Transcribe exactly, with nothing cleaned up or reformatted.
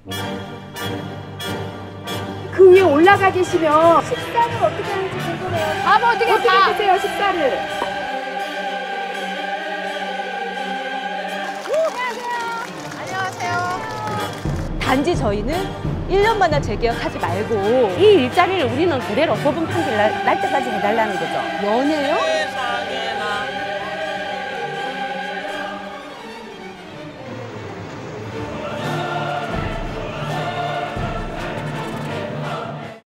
그 위에 올라가 계시면 식사를 어떻게 하는지 궁금해요. 아, 뭐 어떻게 어떻게 다. 드세요, 식사를? 단지 저희는 일 년마다 재계약하지 말고 이 일자리를 우리는 그대로 법원 판결 날, 날 때까지 해달라는 거죠. 연애요?